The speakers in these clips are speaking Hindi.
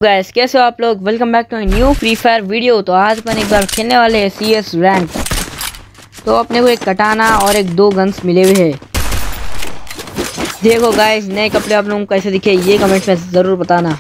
गाइस कैसे हो आप लोग। Welcome back to new Free Fire video. तो आज अपन एक बार खेलने वाले हैं CS रैंक। तो अपने को एक कटाना और एक दो गन्स मिले हुए हैं। देखो गाइस नए कपड़े आप लोगों को कैसे दिखे ये कमेंट में ज़रूर बताना।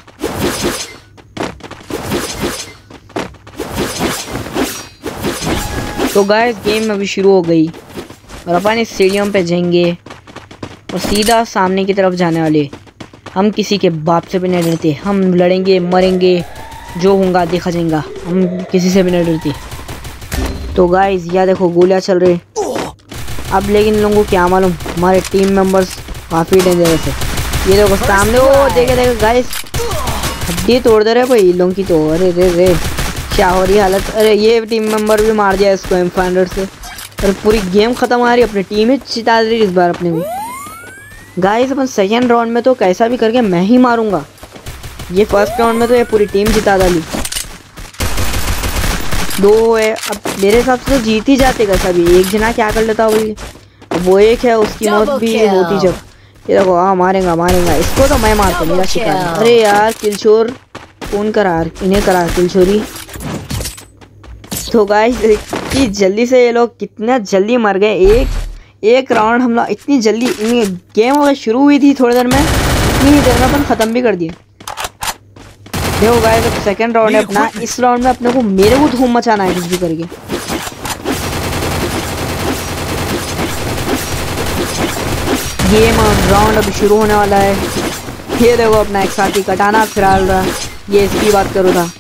तो गाइस गेम अभी शुरू हो गई और अपन इस स्टेडियम पे जाएंगे और सीधा सामने की तरफ जाने वाले। हम किसी के बाप से भी नहीं डरते, हम लड़ेंगे मरेंगे, जो होगा देखा जाएगा, हम किसी से भी नहीं डरते। तो गाइस यह देखो गोलियां चल रही। अब लेकिन लोगों को क्या मालूम हमारे टीम मेंबर्स काफ़ी डेंजरस है। ये देखो सामने वो देखे गाइस हड्डी तोड़ दे रहे भाई इन लोगों की। तो अरे रे रे क्या हो रही हालत। अरे ये टीम मेंबर भी मार दिया इसको M500 से और पूरी गेम ख़त्म आ रही। अपनी टीम ही जिता रही इस बार अपने भी। गाइस अपन सेकेंड राउंड में तो कैसा भी करके मैं ही मारूंगा। ये फर्स्ट राउंड में तो ये पूरी टीम जिता डाली। दो है अब मेरे हिसाब से तो जीत ही जाते कैसा भी। एक जना क्या कर लेता भाई, वो एक है उसकी मौत भी होती जब। ये देखो हाँ मारेगा इसको तो मैं मारता मेरा शिकार। अरे यार किलचोर कौन करा, इन्हें करा किलचोरी। तो गाइस इतनी जल्दी से ये लोग कितना जल्दी मर गए। एक राउंड हम लोग इतनी जल्दी गेम अगर शुरू हुई थी थोड़ी देर में, इतनी ही देर में अपन ख़त्म भी कर दिए। देखो गाइस अब सेकंड राउंड है अपना। इस राउंड में अपने को मेरे को धूम मचाना है कुछ भी करके। गेम राउंड अभी शुरू होने वाला है। ये देखो अपना एक साथी कटाना फिराल रहा, ये इसकी बात करो था।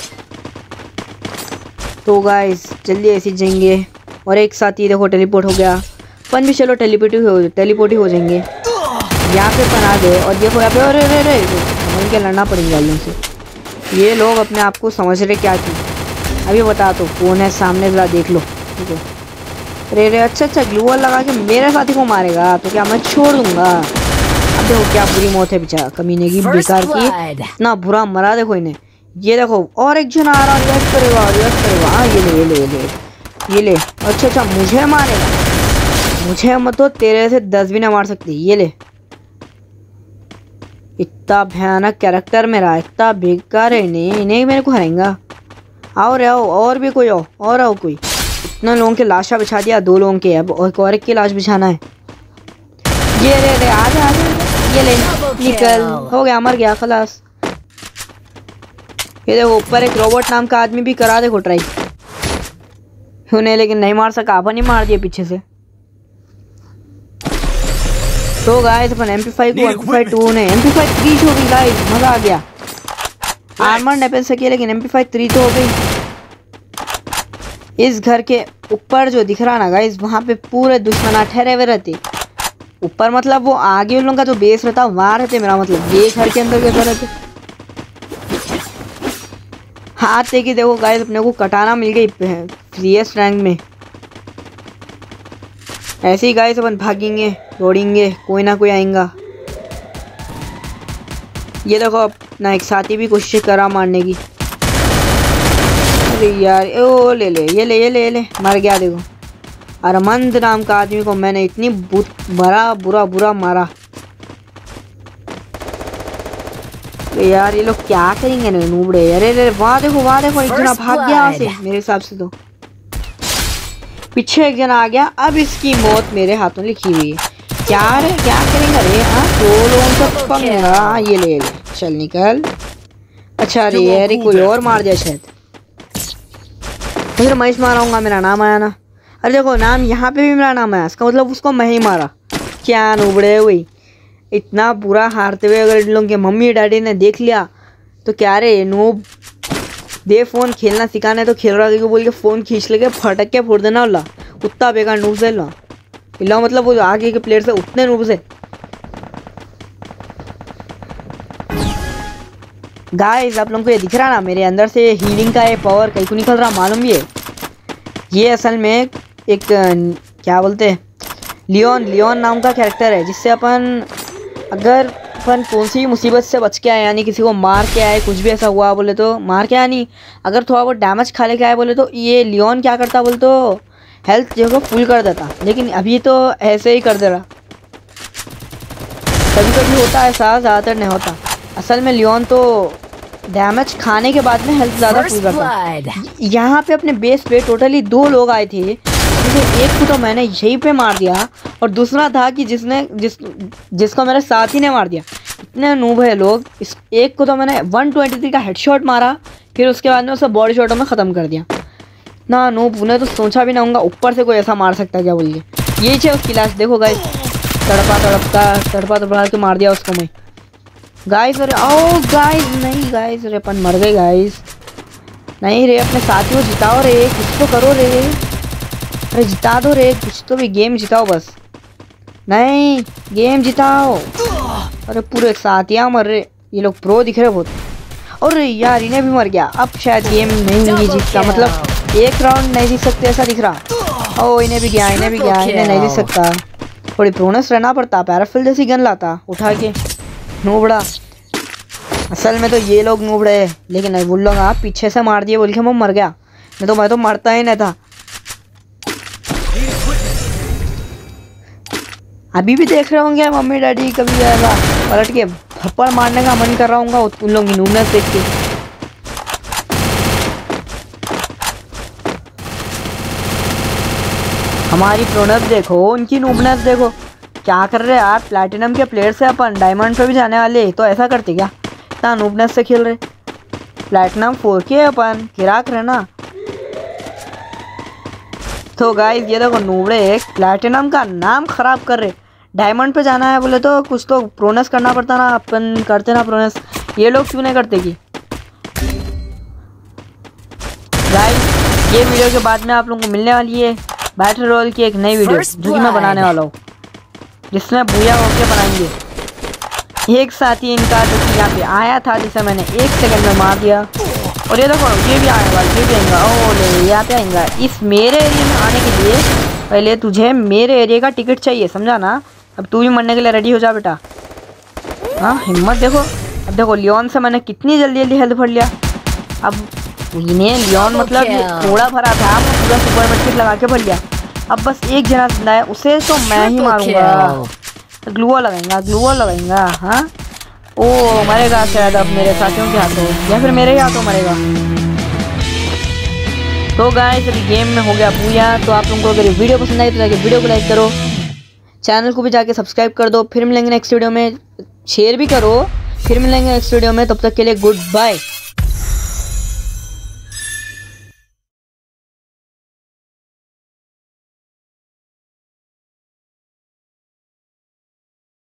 तो गाइस जल्दी ऐसे जाएंगे और एक साथी देखो टेलीपोर्ट हो गया। अपन भी चलो टेलीपोर्ट ही हो जाएंगे। यहाँ पे अपन आ गए और देखो यहाँ पे अरे रे रे समझ के लड़ना पड़ेगा इनसे। ये लोग अपने आप को समझ रहे क्या की। अभी बता तो कौन है सामने जरा देख लो। ठीक है अरे रे अच्छा ग्लूवॉल लगा के मेरे साथी को मारेगा तो क्या मैं छोड़ दूंगा। अब देखो क्या बुरी मौत है बेचारा कमीने की बेकार की, इतना बुरा मरा देखो इन्हें। ये देखो और एक जन आ रहा रिएक्ट करेगा। हाँ ये ले अच्छा मुझे मारेगा। मुझे मत तो तेरे से 10 भी ना मार सकती। ये ले इतना भयानक कैरेक्टर मेरा, इतना बेकार है। इन्हें मेरे को हराएगा। आओ रे आओ और भी कोई आओ कोई। इतना लोगों के लाशा बिछा दिया, 2 लोगों के, अब और एक की लाश बिछाना है। ये रे आजा ये ले निकल, हो गया मर गया खलास। ये देखो ऊपर एक रोबोट नाम का आदमी भी करा देखो ट्राई उन्हें, लेकिन नहीं मार सका। अपन ही मार दिया पीछे से। तो गाइस अपन MP5 को MP5 2 ने MP5 3 हो गई गाइस, मजा आ गया। आर्मर नहीं पहन सकी लेकिन MP5 3 तो हो गई। इस घर के ऊपर जो दिख रहा ना गाइस, वहाँ पे पूरे दुश्मन ठहरे हुए रहते। ऊपर मतलब वो आगे उन लोगों का जो बेस रहता वहाँ रहते। मेरा मतलब ये घर के अंदर कैसा रहते। हाथ देखिए देखो गाइस अपने को कटाना मिल गई CS रैंक में। ऐसे ही गाइस अपन भागेंगे दौड़ेंगे, कोई ना कोई आएगा। ये देखो अपना एक साथी भी कोशिश करा मारने की। अरे यार ओ ये ले मर गया। देखो अरमंद नाम का आदमी को मैंने इतनी बुरा मारा। यार ये लोग क्या करेंगे ना नूबड़े। अरे वहाँ देखो एक जना भाग गया यहाँ से। मेरे हिसाब से तो पीछे एक जना आ गया। अब इसकी मौत मेरे हाथों लिखी हुई है। क्या करेंगे। अरे हाँ 2 लोगों को पंगा। ये ले चल निकल। अच्छा अरे कोई और मार दिया शायद। फिर मैं माराऊंगा, मेरा नाम आया ना। अरे देखो नाम यहाँ पे भी मेरा नाम आया, इसका मतलब उसको मैं ही मारा। क्या नूबड़े हुई इतना बुरा हारते हुए। अगर इन लोगों के मम्मी डैडी ने देख लिया तो क्या रे नूब दे फ़ोन खेलना सिखाना है तो खेल रहा है बोल के फ़ोन खींच लेके फटक के फोड़ देना। वाला उतना बेकार नूब से ला मतलब वो आगे के प्लेयर से उतने नूब से। गाइस आप लोगों को ये दिख रहा ना मेरे अंदर से हीलिंग का ये पावर कहीं को निकल रहा मालूम। ये असल में एक क्या बोलते हैं लियोन नाम का कैरेक्टर है, जिससे अपन अगर अपन कौन सी मुसीबत से बच के आए, यानी किसी को मार के आए, कुछ भी ऐसा हुआ बोले तो मार के आया नहीं, अगर थोड़ा बहुत डैमेज खा लेके आए बोले तो ये लियोन क्या करता बोले तो हेल्थ जो है फुल कर देता। लेकिन अभी तो ऐसे ही कर दे रहा। कभी कभी होता है ऐसा, ज़्यादातर नहीं होता। असल में लियोन तो डैमेज खाने के बाद में हेल्थ ज़्यादा फुल करता। यहाँ पे अपने बेस पे टोटली 2 लोग आए थे, जिसमें एक को तो मैंने यहीं पे मार दिया और दूसरा था कि जिसको मेरे साथी ने मार दिया। इतने नूब है लोग। इस एक को तो मैंने 123 का हेडशॉट मारा, फिर उसके बाद में उसे बॉडी शॉटों में ख़त्म कर दिया। ना नूब, उन्हें तो सोचा भी ना होगा ऊपर से कोई ऐसा मार सकता है क्या बोलिए। यही है उसकी लाश, देखो गाइस, तड़पा के मार दिया उसको मैं गाइस। अरे ओ गाइस, नहीं गाइस, रे अपन मर गए गाइस। नहीं रे, अपने साथी को जिताओ रे, कुछ तो करो रे, अरे जिता दो रे, कुछ तो भी गेम जिताओ बस। नहीं, गेम जिताओ। अरे पूरे साथियाँ मर रहे, ये लोग प्रो दिख रहे बहुत। और यार इन्हें भी मर गया, अब शायद गेम नहीं जीतता, मतलब एक राउंड नहीं जीत सकते ऐसा दिख रहा। ओ इन्हें भी गया, इन्हें नहीं जीत सकता। थोड़ी प्रोनेस रहना पड़ता, पैराफिल जैसी गन लाता उठा के। नूबड़ा, असल में तो ये लोग नूबड़े हैं, लेकिन वो लोग आप पीछे से मार दिए बोल के वो मर गया, नहीं तो मैं तो मरता ही नहीं था। अभी भी देख रहे होंगे मम्मी डैडी, कभी आएगा पलट के थप्पड़ मारने का मन कर रहा होगा उन लोगों की नूबनेस देख के। हमारी प्रोनेस देखो, उनकी नूबनेस देखो। क्या कर रहे हैं यार, प्लैटिनम के प्लेयर से अपन डायमंड पे भी जाने वाले, तो ऐसा करते क्या, इतना नूबनेस से खेल रहे। प्लैटिनम 4K अपन किराक रहे ना। तो गाइस ये देखो नूबड़े प्लैटिनम का नाम खराब कर रहे। डायमंड पे जाना है बोले तो कुछ तो प्रोनेस करना पड़ता ना, अपन करते ना प्रोनेस, ये लोग क्यों नहीं करते कि। गाइस ये वीडियो के बाद में आप लोगों को मिलने वाली है बैटल रॉयल की एक नई वीडियो, जो कि मैं बनाने वाला हूँ, जिसमें भूया होके बनाएंगे। एक साथी इनका जो कि यहाँ पे आया था, जिसे मैंने 1 सेकंड में मार दिया। और ये देखो ये भी आने वाला, ये भी आएगा। ओ ले, यहाँ पे आएगा। इस मेरे एरिया में आने के लिए पहले तुझे मेरे एरिया का टिकट चाहिए, समझा ना। अब तू भी मरने के लिए रेडी हो जा बेटा। हाँ हिम्मत देखो। अब देखो लियोन से मैंने कितनी जल्दी हेल्थ भर लिया। अब इन्हें लियोन मतलब थोड़ा भरा था, मैं पूरा सुपर मेडकिट लगा के भर लिया। अब बस एक जना जिंदा है, उसे तो मैं ही मारूंगा। ग्लूवॉल लगाएंगा। हाँ ओ मरेगा शायद अब मेरे साथियों के हाथों, या फिर मेरे ही हाथों मरेगा। तो गाइस अभी गेम में हो गया पूजा। तो आप लोगों को अगर वीडियो पसंद आई तो जाके वीडियो को लाइक करो, चैनल को भी जाके सब्सक्राइब कर दो। फिर मिलेंगे नेक्स्ट वीडियो में, शेयर भी करो। फिर मिलेंगे नेक्स्ट वीडियो में, तब तक के लिए गुड बाय।